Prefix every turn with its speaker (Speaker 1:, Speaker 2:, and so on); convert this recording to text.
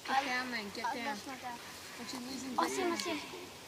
Speaker 1: Get down then, get down.
Speaker 2: That's not down.
Speaker 1: What you losing?
Speaker 2: I see.